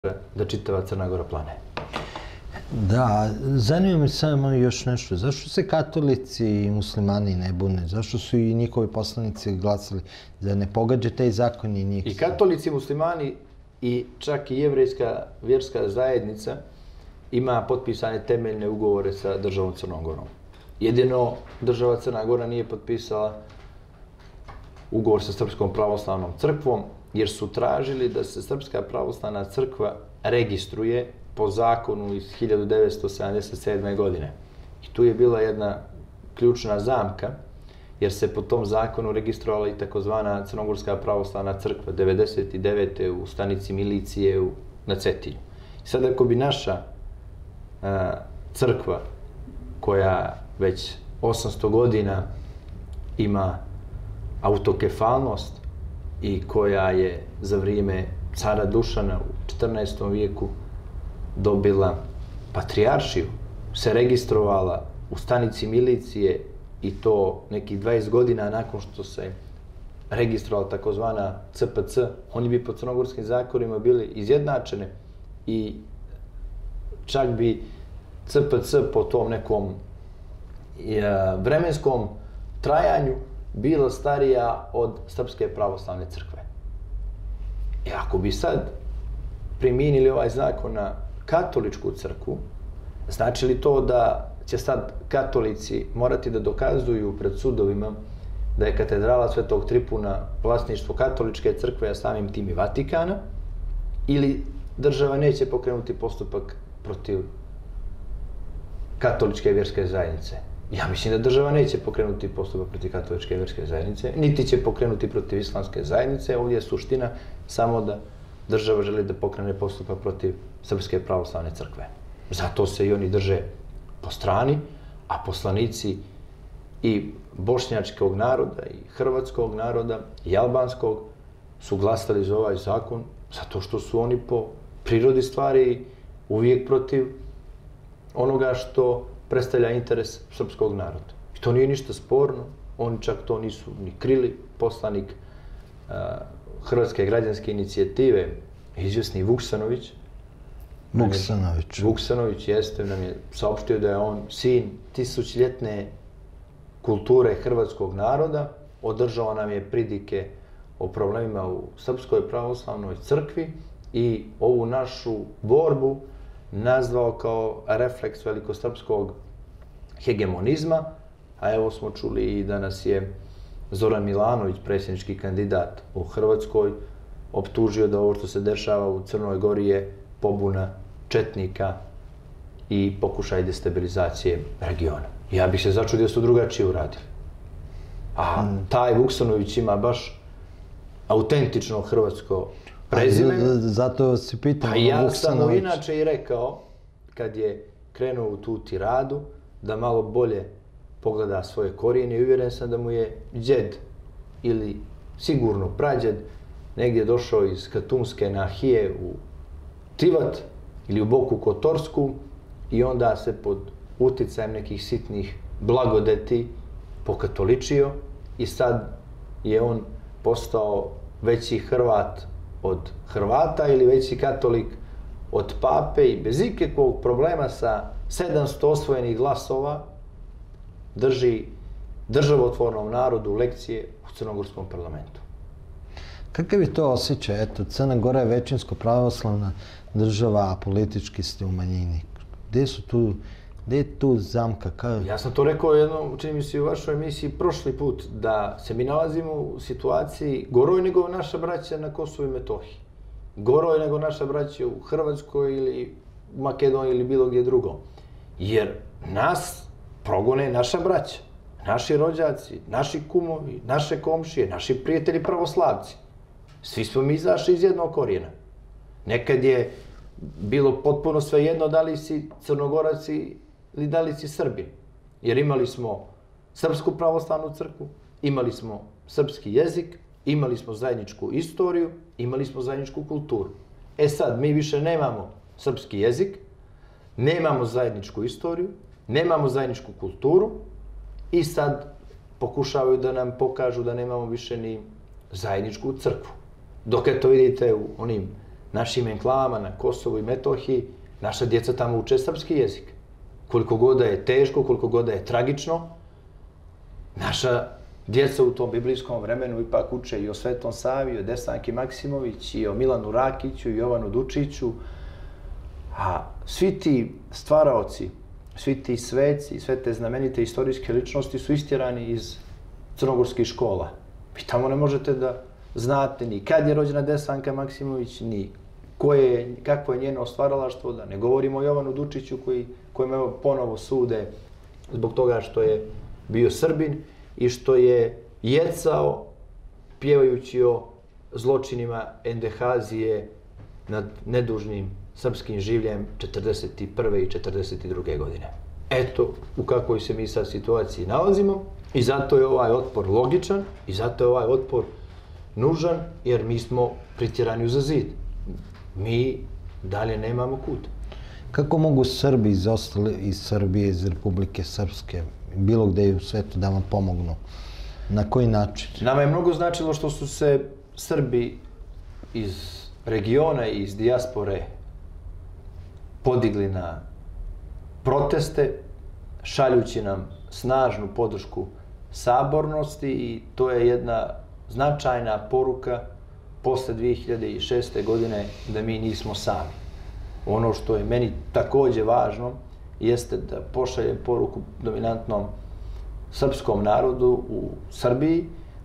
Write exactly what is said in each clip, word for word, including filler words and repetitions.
da čitava Crna Gora plane. Da, zanima me samo još nešto. Zašto se katolici i muslimani ne bune? Zašto su i njihovi poslanici glasali da ne pogađa taj zakon i njih? I katolici, i muslimani i čak i jevrejska vjerska zajednica ima potpisane temeljne ugovore sa državom Crnom Gorom. Jedino država Crna Gora nije potpisala ugovor sa Srpskom pravoslavnom crkvom, jer su tražili da se Srpska pravoslavna crkva registruje po zakonu iz hiljadu devetsto sedamdeset sedme. godine. I tu je bila jedna ključna zamka, jer se po tom zakonu registrovala i takozvana Crnogorska pravoslavna crkva devedeset devete. u stanici milicije u, na Cetinju. I sad ako bi naša a, crkva, koja već osamsto godina ima autokefalnost i koja je za vrijeme cara Dušana u četrnaestom vijeku dobila patrijaršiju, se registrovala u stanici milicije i to nekih dvadeset godina nakon što se registrovala takozvana C P C, oni bi po crnogorskim zakonima bili izjednačene i čak bi C P C po tom nekom vremenskom trajanju bila starija od Srpske pravoslavne crkve. I ako bi sad primijenili ovaj zakon na katoličku crkvu, znači li to da će sad katolici morati da dokazuju pred sudovima da je katedrala Svetog Tripuna vlasništvo katoličke crkve, a samim tim i Vatikana, ili država neće pokrenuti postupak protiv katoličke vjerske zajednice? Ja mislim da država neće pokrenuti postupak protiv katoličke vjerske zajednice, niti će pokrenuti protiv islamske zajednice. Ovdje je suština samo da država želi da pokrene postupak protiv Srpske pravoslavne crkve. Zato se i oni drže po strani, a poslanici i bošnjačkog naroda, i hrvatskog naroda, i albanskog su glasali za ovaj zakon zato što su oni po prirodi stvari uvijek protiv onoga što predstavlja interes srpskog naroda. I to nije ništa sporno, oni čak to nisu ni krili. Poslanik uh, Hrvatske građanske inicijative, izvjesni Vuksanović, Vuksanović. Vuksanović jeste, nam je saopštio da je on sin tisućljetne kulture hrvatskog naroda, održao nam je pridike o problemima u Srpskoj pravoslavnoj crkvi i ovu našu borbu nazvao kao refleks velikosrpskog hegemonizma, a evo smo čuli i da nas je Zoran Milanović, predsjednički kandidat u Hrvatskoj, optužio da ovo što se dešava u Crnoj Gori je pobuna četnika i pokušaj destabilizacije regiona. Ja bih se začudio da su drugačije uradili. A taj Vuksanović ima baš autentično hrvatsko prezime. Zato si pitao Vuksanović. Ja sam mu inače i rekao, kad je krenuo u tu tiradu, da malo bolje pogleda svoje korijene i uvjeren sam da mu je džed ili sigurno prađed negdje došao iz Katunske nahije u Tivat ili u Boku Kotorsku i onda se pod uticajem nekih sitnih blagodeti pokatoličio i sad je on postao veći Hrvat od Hrvata ili veći katolik od pape i bez ikakvog problema sa sedamsto osvojenih glasova drži državotvornom narodu lekcije u crnogorskom parlamentu. Kakav je to osjećaj? Eto, Crna Gora je većinsko pravoslavna država, a politički ste u manjini. Gde su tu, gde je tu zamka? Kao... Ja sam to rekao jednom, čini mi se u vašoj emisiji prošli put, da se mi nalazimo u situaciji goroj nego naša braća na Kosovu i Metohiji. Goroj nego naša braća u Hrvatskoj ili Makedoniji ili bilo gdje drugo. Jer nas progone naša braća, naši rođaci, naši kumovi, naše komšije, naši prijatelji pravoslavci. Svi smo mi izašli iz jednog korijena. Nekad je bilo potpuno svejedno da li si Crnogorac ili da li si Srbin. Jer imali smo Srpsku pravoslavnu crkvu, imali smo srpski jezik, imali smo zajedničku istoriju, imali smo zajedničku kulturu. E sad, mi više nemamo srpski jezik, nemamo zajedničku istoriju, nemamo zajedničku kulturu i sad pokušavaju da nam pokažu da nemamo više ni zajedničku crkvu. Dok eto vidite u onim našim enklavama na Kosovu i Metohiji, naša djeca tamo uče srpski jezik. Koliko god da je teško, koliko god da je tragično, naša djeca u tom biblijskom vremenu ipak uče i o Svetom Savi, i o Desanki Maksimović, i o Milanu Rakiću, i Jovanu Dučiću. A svi ti stvaraoci, svi ti sveci, sve te znamenite istorijske ličnosti su istjerani iz crnogorskih škola. Vi tamo ne možete da znate ni kad je rođena Desanka Maksimović, ni koje, kakvo je njeno stvaralaštvo, da ne govorimo o Jovanu Dučiću koji, kojim evo ponovo sude zbog toga što je bio Srbin i što je jecao pjevajući o zločinima Endehazije nad nedužnim srpskim življem četrdeset prve i četrdeset druge godine. Eto u kakvoj se mi sad situaciji nalazimo i zato je ovaj otpor logičan i zato je ovaj otpor nužan jer mi smo pritjerani uza zid. Mi dalje nemamo kud. Kako mogu Srbi iz ostale, iz Srbije, iz Republike Srpske, bilo gde u svetu da vam pomognu? Na koji način? Nama je mnogo značilo što su se Srbi iz regiona i iz dijaspore podigli na proteste, šaljući nam snažnu podršku sabornosti i to je jedna značajna poruka posle dvije hiljade šeste. godine da mi nismo sami. Ono što je meni takođe važno jeste da pošaljem poruku dominantnom srpskom narodu u Srbiji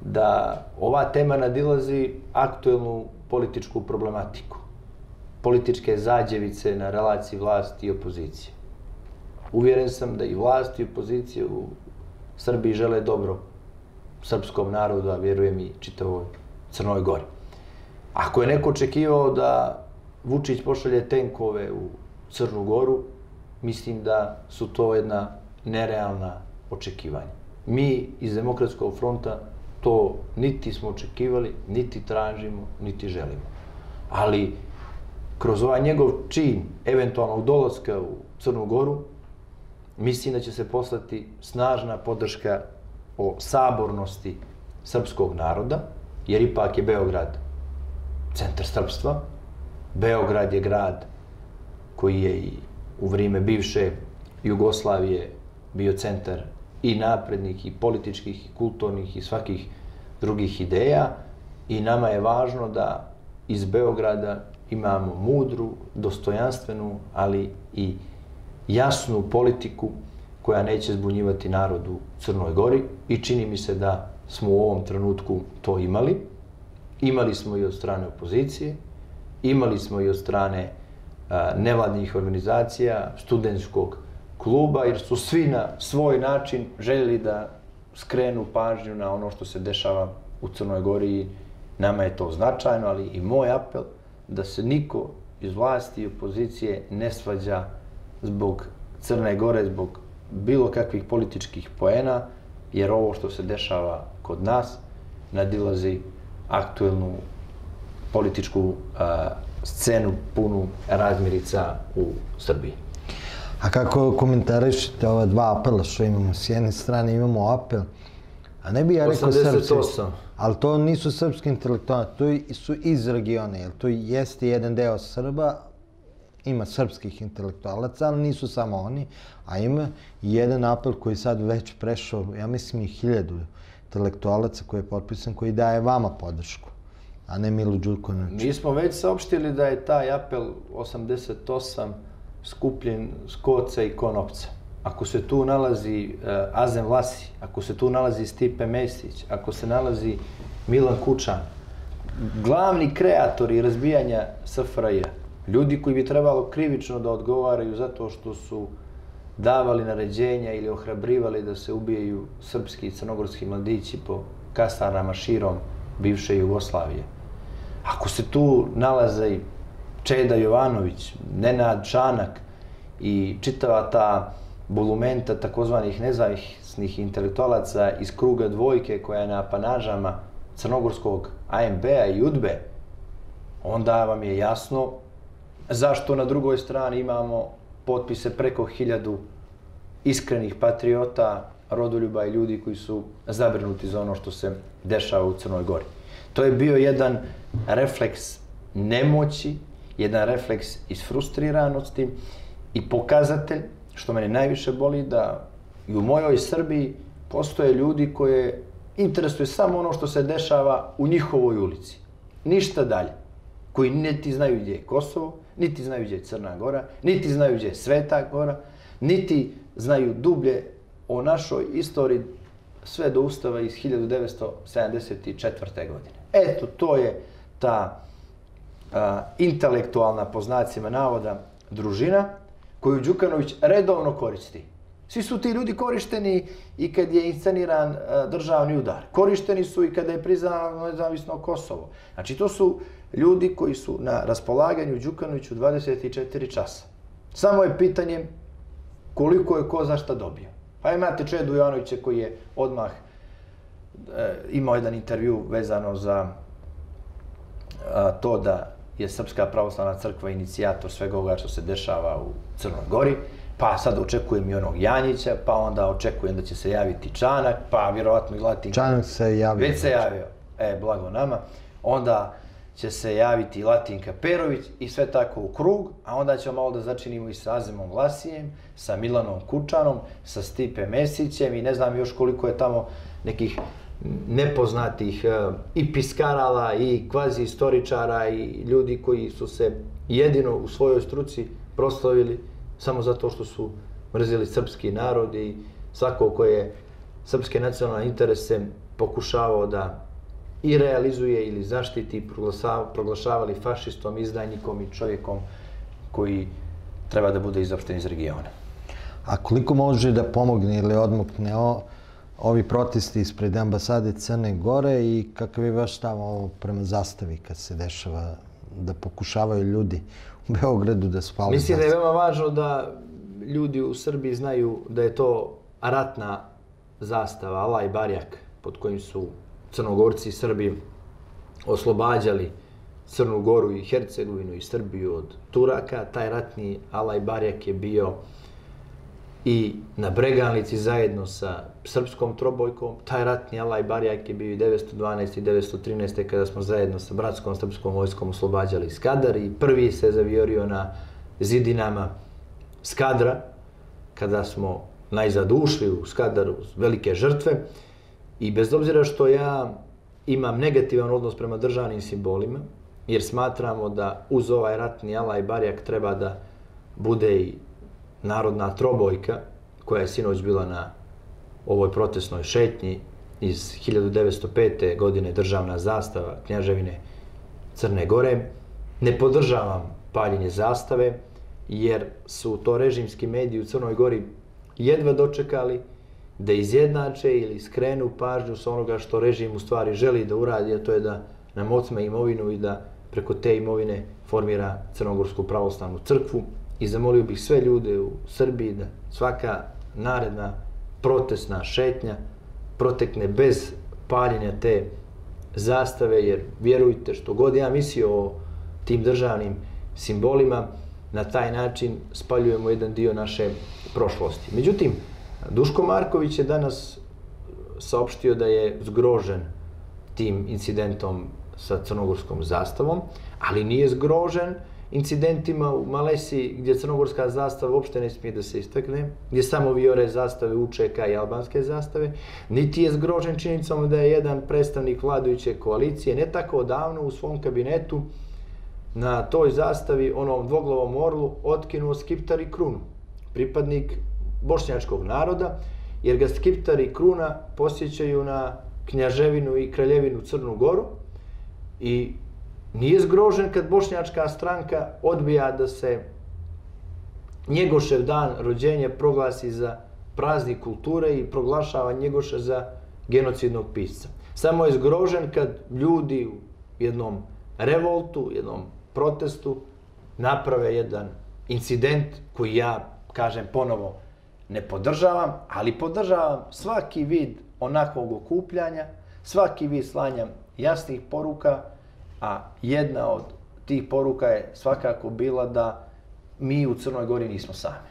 da ova tema nadilazi aktuelnu političku problematiku, političke zađevice na relaciji vlasti i opozicije. Uvjeren sam da i vlast i opozicija u Srbiji žele dobro srpskom narodu, a vjerujem i čitavoj Crnoj Gori. Ako je neko očekivao da Vučić pošalje tenkove u Crnu Goru, mislim da su to jedna nerealna očekivanja. Mi iz Demokratskog fronta to niti smo očekivali, niti tražimo, niti želimo. Ali kroz ovaj njegov čin eventualnog dolaska u Crnu Goru, mislim da će se poslati snažna podrška o sabornosti srpskog naroda, jer ipak je Beograd centar srpstva. Beograd je grad koji je i u vrijeme bivše Jugoslavije bio centar i naprednih, i političkih, i kulturnih, i svakih drugih ideja. I nama je važno da iz Beograda imamo mudru, dostojanstvenu, ali i jasnu politiku koja neće zbunjivati narod u Crnoj Gori i čini mi se da smo u ovom trenutku to imali. Imali smo i od strane opozicije, imali smo i od strane nevladnih organizacija, studentskog kluba, jer su svi na svoj način željeli da skrenu pažnju na ono što se dešava u Crnoj Gori i nama je to značajno, ali i moj apel da se niko iz vlasti i opozicije ne svađa zbog Crne Gore, zbog bilo kakvih političkih poena, jer ovo što se dešava kod nas nadilazi aktuelnu političku a, scenu punu razmirica u Srbiji. A kako komentarišete ova dva apela što imamo? S jedne strane imamo apel, a ne bi ja rekao srpski, ali to nisu srpski intelektualni, to su iz regiona, jer to jeste jedan deo Srba, ima srpskih intelektualaca, ali nisu samo oni, a ima jedan apel koji sad već prešao, ja mislim i hiljadu intelektualaca koji je potpisan, koji daje vama podršku, a ne Milu Đukanoviću. Mi smo već saopštili da je taj apel osamdeset osam skupljen s koca i konopca. Ako se tu nalazi uh, Azem Vlasi, ako se tu nalazi Stipe Mesić, ako se nalazi Milan Kučan, glavni kreatori razbijanja S F R J, ljudi koji bi trebalo krivično da odgovaraju zato što su davali naređenja ili ohrabrivali da se ubijaju srpski i crnogorski mladići po kasarnama širom bivše Jugoslavije. Ako se tu nalaze i Čeda Jovanović, Nenad Čanak i čitava ta bulumenta takozvanih nezavisnih intelektualaca iz kruga dvojke koja je na apanažama crnogorskog A M B-a i U D B E, onda vam je jasno zašto na drugoj strani imamo potpise preko hiljadu iskrenih patriota, rodoljuba i ljudi koji su zabrinuti za ono što se dešava u Crnoj Gori. To je bio jedan refleks nemoći jedan refleks isfrustriranosti i pokazatelj, što mene najviše boli, da i u mojoj Srbiji postoje ljudi koje interesuje samo ono što se dešava u njihovoj ulici. Ništa dalje. Koji niti znaju gdje je Kosovo, niti znaju gdje je Crna Gora, niti znaju gdje je Sveta Gora, niti znaju dublje o našoj istoriji sve do Ustava iz hiljadu devetsto sedamdeset četvrte. godine. Eto, to je ta a, intelektualna, po znacima navoda, družina koju Đukanović redovno koristi. Svi su ti ljudi korišteni i kad je insceniran a, državni udar. Korišteni su i kada je priznano nezavisno Kosovo. Znači, to su ljudi koji su na raspolaganju Đukanoviću dvadeset četiri časa. Samo je pitanje koliko je ko za šta dobio. Pa imate Čedu Jovanovića koji je odmah e, imao jedan intervju vezano za a, to da je Srpska pravoslavna crkva inicijator svega ovoga što se dešava u Crnoj Gori, pa sad očekujem i onog Janjića, pa onda očekujem da će se javiti Čanak, pa vjerovatno i Latinka. Čanak se javio. Već se javio, e, blago nama. Onda će se javiti i Latinka Perović i sve tako u krug, a onda ćemo malo da začinimo i sa Azemom Vlasijem, sa Milanom Kučanom, sa Stipe Mesićem i ne znam još koliko je tamo nekih nepoznatih uh, i piskarala i kvazi istoričara i ljudi koji su se jedino u svojoj struci proslavili samo zato što su mrzili srpski narod i svako ko je srpske nacionalne interese pokušavao da i realizuje ili zaštiti, proglašavali fašistom, izdajnikom i čovjekom koji treba da bude izopšten iz regiona. A koliko može da pomogne ili odmukne o, ovi protesti ispred ambasade Crne Gore i kakav je vaš stav ovo prema zastavi kad se dešava da pokušavaju ljudi u Beogradu da spali zastavu? Mislim da je veoma važno da ljudi u Srbiji znaju da je to ratna zastava, Alaj Barjak, pod kojim su Crnogorci i Srbi oslobađali Crnu Goru i Hercegovinu i Srbiju od Turaka. Taj ratni Alaj Barjak je bio i na Breganici zajedno sa srpskom trobojkom. Taj ratni Alaj Barjak je bio i devetsto dvanaeste i devetsto trinaeste kada smo zajedno sa bratskom srpskom vojskom oslobađali Skadar i prvi se zaviorio na zidinama Skadra kada smo najzad ušli u Skadar uz velike žrtve. I bez obzira što ja imam negativan odnos prema državnim simbolima, jer smatramo da uz ovaj ratni Alaj Barjak treba da bude i narodna trobojka, koja je sinoć bila na ovoj protestnoj šetnji iz hiljadu devetsto pete. godine, državna zastava Kneževine Crne Gore. Ne podržavam paljenje zastave, jer su to režimski mediji u Crnoj Gori jedva dočekali da izjednače ili skrenu pažnju sa onoga što režim u stvari želi da uradi, a to je da nam otme imovinu i da preko te imovine formira Crnogorsku pravoslavnu crkvu. I zamolio bih sve ljude u Srbiji da svaka naredna protestna šetnja protekne bez paljenja te zastave, jer vjerujte, što god ja mislio o tim državnim simbolima, na taj način spaljujemo jedan dio naše prošlosti. Međutim, Duško Marković je danas saopštio da je zgrožen tim incidentom sa crnogorskom zastavom, ali nije zgrožen incidentima u Malesiji gdje crnogorska zastava uopšte ne smije da se istakne, gdje samo vijore zastave U Č K i albanske zastave, niti je zgrožen činjenicom da je jedan predstavnik vladajuće koalicije ne tako davno u svom kabinetu na toj zastavi, onom dvoglavom orlu, otkinuo skiptar i krunu. Pripadnik bošnjačkog naroda, jer ga skiptar i kruna posjećaju na Knjaževinu i Kraljevinu Crnu Goru i nije zgrožen kad bošnjačka stranka odbija da se Njegošev dan rođenja proglasi za praznik kulture i proglašava Njegoša za genocidnog pisca. Samo je zgrožen kad ljudi u jednom revoltu, jednom protestu naprave jedan incident koji ja, kažem ponovo, ne podržavam, ali podržavam svaki vid onakvog okupljanja, svaki vid slanja jasnih poruka, a jedna od tih poruka je svakako bila da mi u Crnoj Gori nismo sami.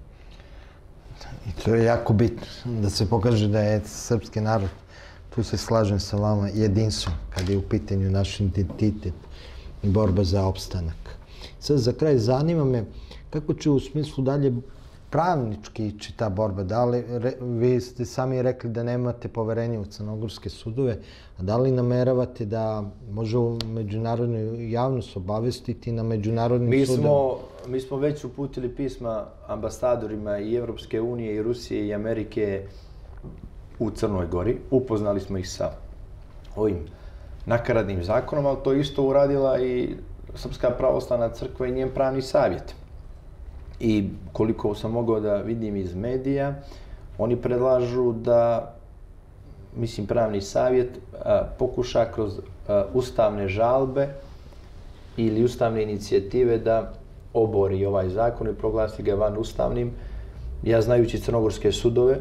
I to je jako bitno, da se pokaže da je srpski narod, tu se slažem sa vama, jedinstven kad je u pitanju naš identitet i borba za opstanak. Sad za kraj zanima me kako će u smislu dalje pravnički ići ta borba. Da li, re, vi ste sami rekli da nemate poverenje u crnogorske sudove, a da li nameravate da može u međunarodnoj javnost obavestiti na međunarodnim mi sudom? Smo, mi smo već uputili pisma ambasadorima i Evropske unije i Rusije i Amerike u Crnoj Gori. Upoznali smo ih sa ovim nakaradnim zakonom, ali to isto uradila i Srpska pravoslavna crkva i njen pravni savjet. I koliko sam mogao da vidim iz medija, oni predlažu da, mislim, pravni savjet a, pokuša kroz a, ustavne žalbe ili ustavne inicijative da obori ovaj zakon i proglasi ga van ustavnim. Ja, znajući crnogorske sudove,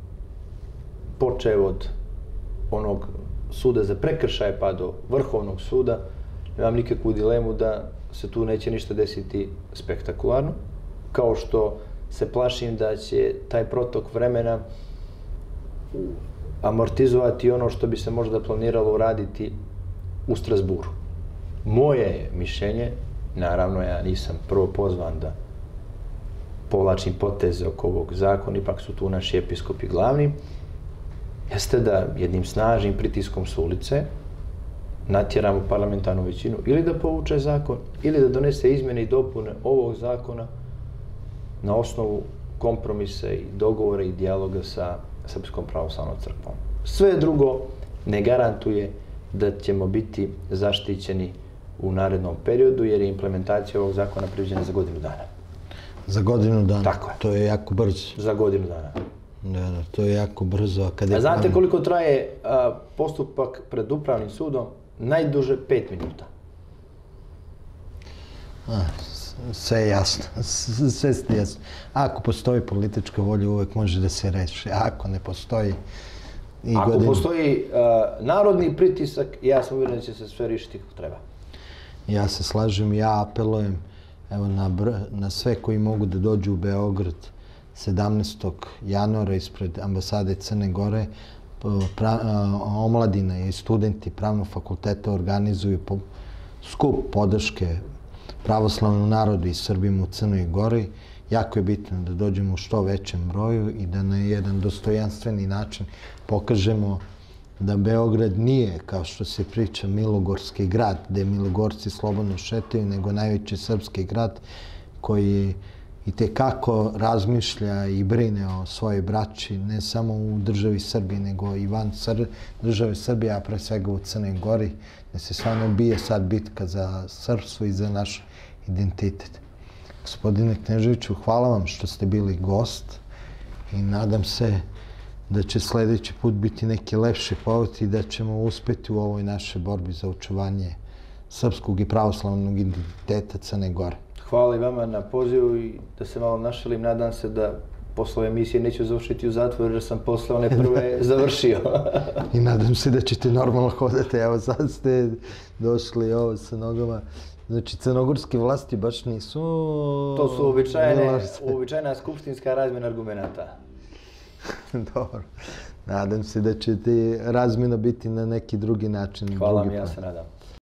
počev od onog suda za prekršaje pa do Vrhovnog suda, nemam nikakvu dilemu da se tu neće ništa desiti spektakularno, kao što se plašim da će taj protok vremena amortizovati ono što bi se možda planiralo uraditi u Strasburu. Moje je mišljenje, naravno ja nisam prvo pozvan da povlačim poteze oko ovog zakona, ipak su tu naši episkopi glavni, jeste da jednim snažnim pritiskom s ulice natjeramo parlamentarnu većinu ili da povuče zakon, ili da donese izmjene i dopune ovog zakona na osnovu kompromisa i dogovora i dijaloga sa Srpskom pravoslavnom crkvom. Sve drugo ne garantuje da ćemo biti zaštićeni u narednom periodu, jer je implementacija ovog zakona predviđena za godinu dana. Za godinu dana? Tako je. To je jako brzo. Za godinu dana. Da, da, to je jako brzo. Kad je a znate pravim... koliko traje a, postupak pred upravnim sudom? Najduže pet minuta. A, sve je jasno. Sve ste jasno. Ako postoji politička volja, uvek može da se reši. Ako ne postoji... I Ako godinu... postoji a, narodni pritisak, ja sam uvjeren da će se sve riješiti kako treba. Ja se slažem, ja apelujem evo, na, br na sve koji mogu da dođu u Beograd sedamnaestog januara ispred ambasade Crne Gore. Pra, omladina i studenti Pravnog fakulteta organizuju po, skup podrške pravoslavnom narodu i Srbima u Crnoj Gori. Jako je bitno da dođemo u što većem broju i da na jedan dostojanstveni način pokažemo da Beograd nije, kao što se priča, milogorski grad, gde Milogorci slobodno šetaju, nego najveći srpski grad koji i tekako razmišlja i brine o svojoj braći, ne samo u državi Srbiji, nego i van Sr države Srbije, a pre svega u Crnoj Gori, gde se stvarno bije sad bitka za srpstvo i za naš identitet. Gospodine Kneževiću, hvala vam što ste bili gost i nadam se da će sljedeći put biti neki lepši povod i da ćemo uspjeti u ovoj našoj borbi za očuvanje srpskog i pravoslavnog identiteta Crne Gore. Hvala i vama na pozivu i da se malo našalim. Nadam se da posle emisije neću završiti u zatvoru jer sam posle one prve završio. I nadam se da ćete normalno hodati. Evo sad ste došli ovo sa nogama. Znači, crnogorske vlasti baš nisu... To su uobičajene, uobičajena skupštinska razmjena argumenata. Dobro. Nadam se da će ti razmjena biti na neki drugi način. Hvala mi, ja se nadam.